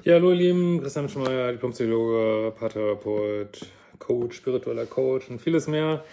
Ja, hallo ihr Lieben, Christian Schmeier, Diplompsychologe, Paartherapeut, Coach, spiritueller Coach und vieles mehr.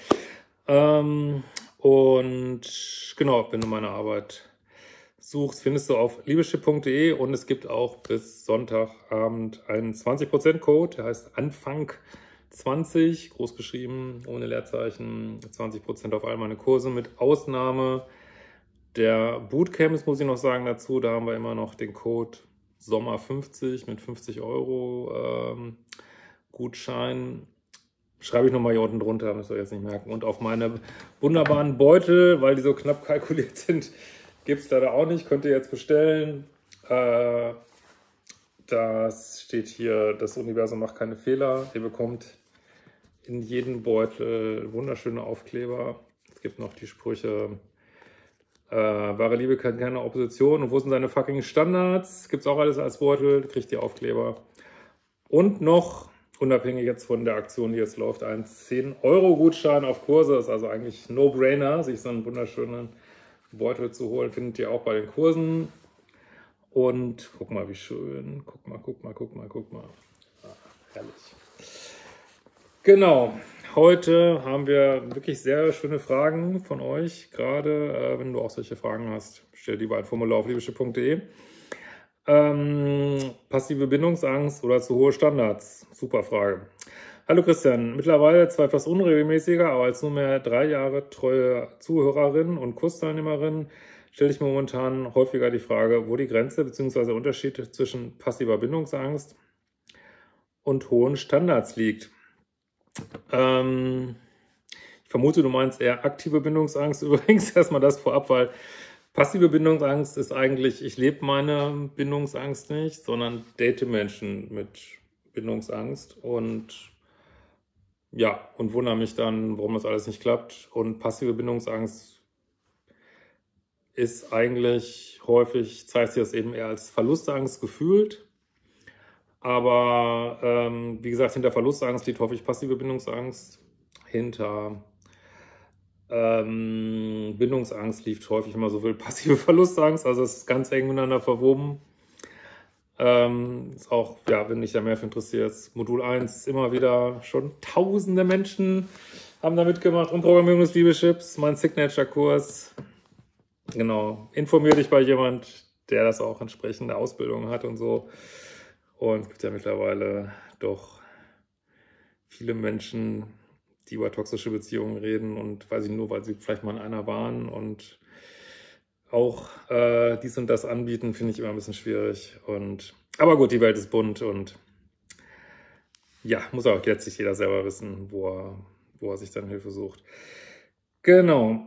Und genau, wenn du meine Arbeit suchst, findest du auf liebeschip.de und es gibt auch bis Sonntagabend einen 20% Code, der heißt Anfang 20, groß geschrieben, ohne Leerzeichen, 20% auf all meine Kurse mit Ausnahme der Bootcamps, muss ich noch sagen dazu. Da haben wir immer noch den Code Sommer 50 mit 50 Euro Gutschein. Schreibe ich nochmal hier unten drunter, müsst ihr jetzt nicht merken. Und auf meine wunderbaren Beutel, weil die so knapp kalkuliert sind, gibt es leider auch nicht. Könnt ihr jetzt bestellen. Das steht hier, das Universum macht keine Fehler. Ihr bekommt in jedem Beutel wunderschöne Aufkleber. Es gibt noch die Sprüche, wahre Liebe kennt keine Opposition. Und wo sind seine fucking Standards? Gibt's auch alles als Beutel, kriegt ihr Aufkleber. Und noch, unabhängig jetzt von der Aktion, die jetzt läuft, ein 10-Euro-Gutschein auf Kurse. Das ist also eigentlich No-Brainer, sich so einen wunderschönen Beutel zu holen. Findet ihr auch bei den Kursen. Und guck mal, wie schön. Guck mal. Ah, herrlich. Genau. Heute haben wir wirklich sehr schöne Fragen von euch. Gerade wenn du auch solche Fragen hast, stell lieber ein Formular auf liebeschip.de. Passive Bindungsangst oder zu hohe Standards? Super Frage. Hallo Christian, mittlerweile zwar etwas unregelmäßiger, aber als nunmehr 3 Jahre treue Zuhörerin und Kursteilnehmerin stelle ich mir momentan häufiger die Frage, wo die Grenze bzw. der Unterschied zwischen passiver Bindungsangst und hohen Standards liegt. Ich vermute, du meinst eher aktive Bindungsangst. Übrigens erstmal das vorab, weil passive Bindungsangst ist eigentlich, ich lebe meine Bindungsangst nicht, sondern date Menschen mit Bindungsangst und ja, und wundere mich dann, warum das alles nicht klappt. Und passive Bindungsangst ist eigentlich häufig, zeigt sich das eben eher als Verlustangst gefühlt. Aber wie gesagt, hinter Verlustangst liegt häufig passive Bindungsangst. Hinter Bindungsangst liegt häufig immer so viel passive Verlustangst. Also es ist ganz eng miteinander verwoben. Ist auch, ja, wenn dich da mehr für interessiert, Modul 1 immer wieder schon tausende Menschen haben da mitgemacht. Umprogrammierung des Liebeschips, mein Signature-Kurs. Genau, informier dich bei jemand, der das auch entsprechende Ausbildung hat und so. Und es gibt ja mittlerweile doch viele Menschen, die über toxische Beziehungen reden und weiß ich nur, weil sie vielleicht mal in einer waren und auch dies und das anbieten, finde ich immer ein bisschen schwierig. Aber gut, die Welt ist bunt und ja, muss auch letztlich jeder selber wissen, wo er sich dann Hilfe sucht. Genau.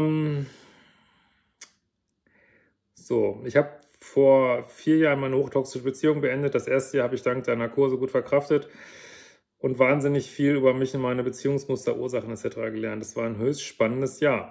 So, ich habe vor 4 Jahren meine hochtoxische Beziehung beendet. Das erste Jahr habe ich dank deiner Kurse gut verkraftet und wahnsinnig viel über mich und meine Beziehungsmuster, Ursachen etc. gelernt. Das war ein höchst spannendes Jahr.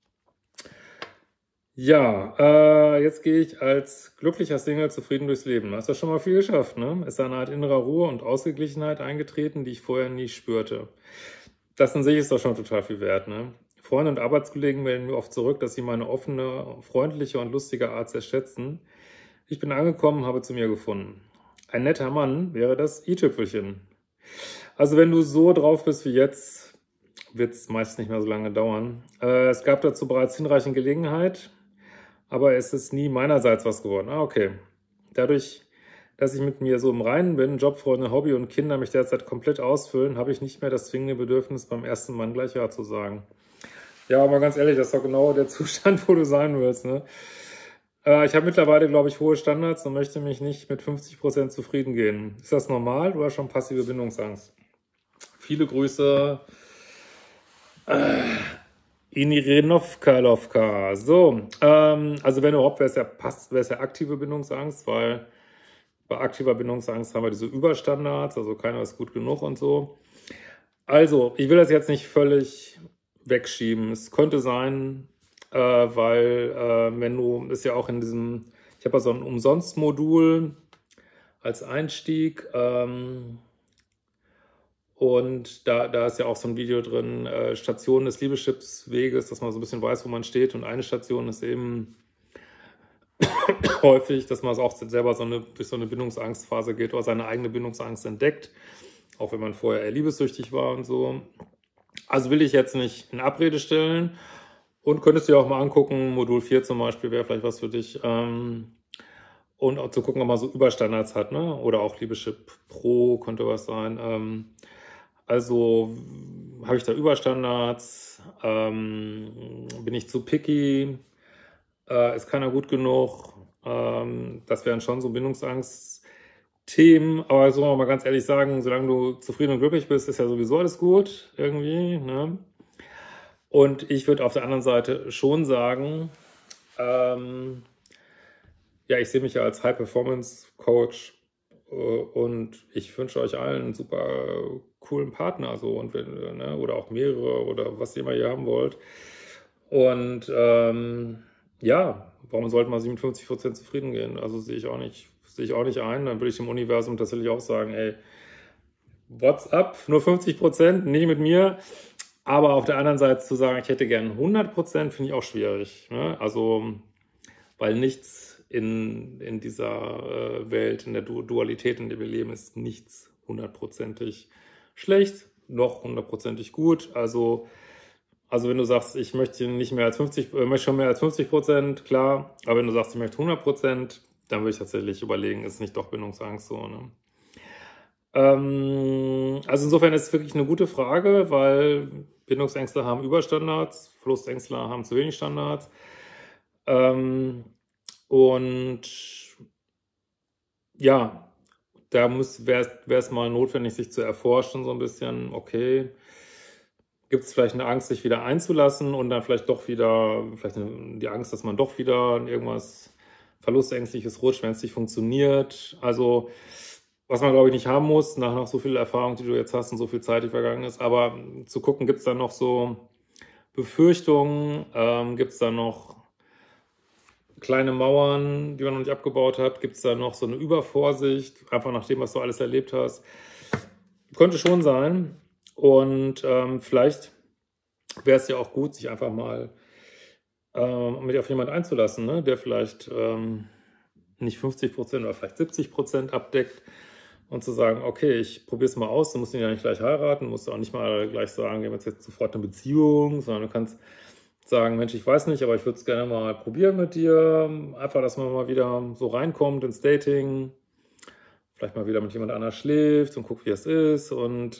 Ja, jetzt gehe ich als glücklicher Single zufrieden durchs Leben. Du hast ja schon mal viel geschafft, ne? Ist eine Art innerer Ruhe und Ausgeglichenheit eingetreten, die ich vorher nie spürte. Das an sich ist doch schon total viel wert, ne? Freunde und Arbeitskollegen melden mir oft zurück, dass sie meine offene, freundliche und lustige Art sehr schätzen. Ich bin angekommen, habe zu mir gefunden. Ein netter Mann wäre das i-Tüpfelchen. Also wenn du so drauf bist wie jetzt, wird es meist nicht mehr so lange dauern. Es gab dazu bereits hinreichend Gelegenheit, aber es ist nie meinerseits was geworden. Okay. Dadurch, dass ich mit mir so im Reinen bin, Job, Freunde, Hobby und Kinder mich derzeit komplett ausfüllen, habe ich nicht mehr das zwingende Bedürfnis, beim ersten Mann gleich Ja zu sagen. Ja, aber ganz ehrlich, das ist doch genau der Zustand, wo du sein willst, ne? Ich habe mittlerweile, glaube ich, hohe Standards und möchte mich nicht mit 50% zufrieden geben. Ist das normal oder schon passive Bindungsangst? Viele Grüße. Inirenovka. So, also wenn überhaupt, wäre es ja aktive Bindungsangst, weil bei aktiver Bindungsangst haben wir diese Überstandards, also keiner ist gut genug und so. Also, ich will das jetzt nicht völlig wegschieben. Es könnte sein, weil wenn du, ist ja auch in diesem, ich habe ja so ein Umsonst-Modul als Einstieg, und da ist ja auch so ein Video drin, Stationen des Liebeschips-Weges, dass man so ein bisschen weiß, wo man steht. Und eine Station ist eben häufig, dass man es auch selber durch so eine Bindungsangstphase geht oder seine eigene Bindungsangst entdeckt, auch wenn man vorher eher liebessüchtig war und so. Also will ich jetzt nicht in Abrede stellen und könntest dir auch mal angucken, Modul 4 zum Beispiel wäre vielleicht was für dich. Und auch zu gucken, ob man so Überstandards hat, ne? Oder auch Liebeschip Pro könnte was sein. Also habe ich da Überstandards? Bin ich zu picky? Ist keiner gut genug? Das wären schon so Bindungsangst-Themen. Aber soll man mal ganz ehrlich sagen, solange du zufrieden und glücklich bist, ist ja sowieso alles gut irgendwie, ne? Und ich würde auf der anderen Seite schon sagen, ja, ich sehe mich ja als High-Performance-Coach und ich wünsche euch allen einen super coolen Partner, so und wenn, ne, oder auch mehrere oder was ihr immer hier haben wollt. Und ja, warum sollte man 57% zufrieden gehen? Also sehe ich auch nicht ein. Dann würde ich dem Universum tatsächlich auch sagen, ey, what's up? Nur 50%, nicht mit mir. Aber auf der anderen Seite zu sagen, ich hätte gern 100%, finde ich auch schwierig. Ne? Also, weil nichts in dieser Welt, in der Dualität, in der wir leben, ist nichts 100%ig schlecht, noch 100%ig gut. Also wenn du sagst, ich möchte nicht mehr als 50, möchte schon mehr als 50%, klar. Aber wenn du sagst, ich möchte 100%, dann würde ich tatsächlich überlegen, ist nicht doch Bindungsangst so, ne? Also insofern ist es wirklich eine gute Frage, weil Bindungsängste haben Überstandards, Verlustängstler haben zu wenig Standards. Und ja, da wäre es mal notwendig, sich zu erforschen, so ein bisschen, okay, gibt es vielleicht eine Angst, sich wieder einzulassen und dann vielleicht doch wieder, die Angst, dass man doch wieder in irgendwas Verlustängstliches rutscht, wenn es nicht funktioniert. Also, was man, glaube ich, nicht haben muss, nach so viel Erfahrung, die du jetzt hast und so viel Zeit, die vergangen ist. Aber zu gucken, gibt es da noch so Befürchtungen? Gibt es da noch kleine Mauern, die man noch nicht abgebaut hat? Gibt es da noch so eine Übervorsicht, einfach nach dem, was du alles erlebt hast? Könnte schon sein. Und vielleicht wäre es ja auch gut, sich einfach mal mit auf jemanden einzulassen, ne? Der vielleicht nicht 50% oder vielleicht 70% abdeckt und zu sagen, okay, ich probiere es mal aus, du musst ihn ja nicht gleich heiraten, musst du auch nicht mal gleich sagen, wir haben jetzt sofort eine Beziehung, sondern du kannst sagen, Mensch, ich weiß nicht, aber ich würde es gerne mal probieren mit dir, einfach, dass man mal wieder so reinkommt ins Dating, vielleicht mal wieder mit jemand anders schläft und guckt, wie es ist und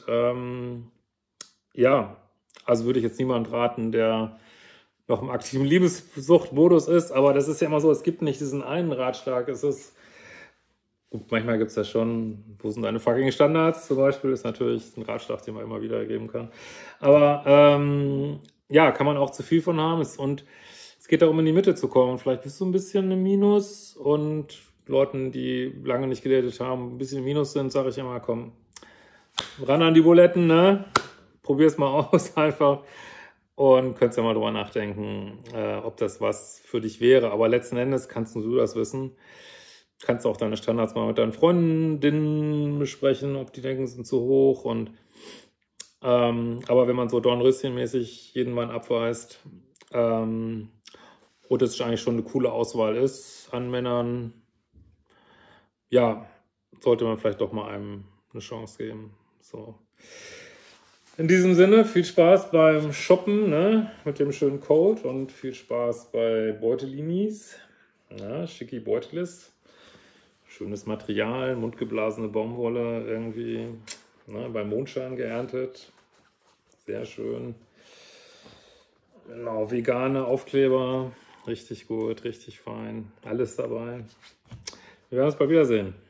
ja, also würde ich jetzt niemand raten, der noch im aktiven Liebessuchtmodus ist, aber das ist ja immer so, es gibt nicht diesen einen Ratschlag, es ist, gut, manchmal gibt es ja schon, wo sind deine fucking Standards zum Beispiel, ist natürlich ein Ratschlag, den man immer wieder geben kann, aber ja, kann man auch zu viel von haben und es geht darum, in die Mitte zu kommen, vielleicht bist du ein bisschen im Minus und Leuten, die lange nicht gedatet haben, ein bisschen im Minus sind, sage ich immer, komm, ran an die Buletten, ne? Probier's mal aus einfach und könntest ja mal drüber nachdenken, ob das was für dich wäre. Aber letzten Endes kannst du das wissen. Kannst auch deine Standards mal mit deinen Freundinnen besprechen, ob die denken, sie sind zu hoch. Und aber wenn man so Dornröschenmäßig jeden Mann abweist und es eigentlich schon eine coole Auswahl ist an Männern, ja, sollte man vielleicht doch mal einem eine Chance geben. So. In diesem Sinne, viel Spaß beim Shoppen, ne, mit dem schönen Code und viel Spaß bei Beutelinis. Ja, schicki Beutelis. Schönes Material, mundgeblasene Baumwolle irgendwie, ne, beim Mondschein geerntet. Sehr schön. Genau, vegane Aufkleber. Richtig gut, richtig fein. Alles dabei. Wir werden uns bald wiedersehen.